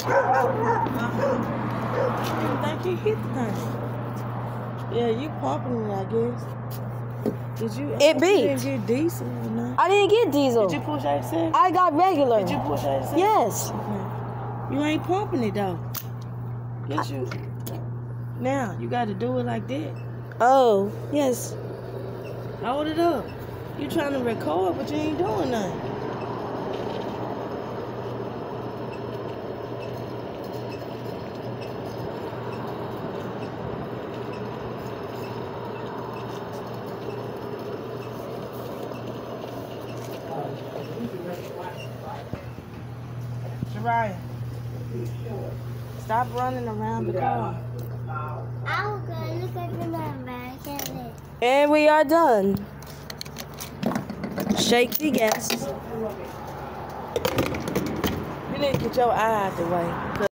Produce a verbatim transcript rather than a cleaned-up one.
I think he hit the thing. Yeah, you pumping it, I guess. Did you? It beat. You didn't get diesel or nothing? I didn't get diesel. Did you push eighty-seven? I got regular. Did you push eighty-seven? Yes. Okay. You ain't pumping it though. Yes, you. Now you got to do it like that. Oh, yes. Hold it up. You trying to record, but you ain't doing nothing. Ryan, stop running around the car. I will go look at the number. I can't live. And we are done. Shake the gas. You need to get your eye out the way.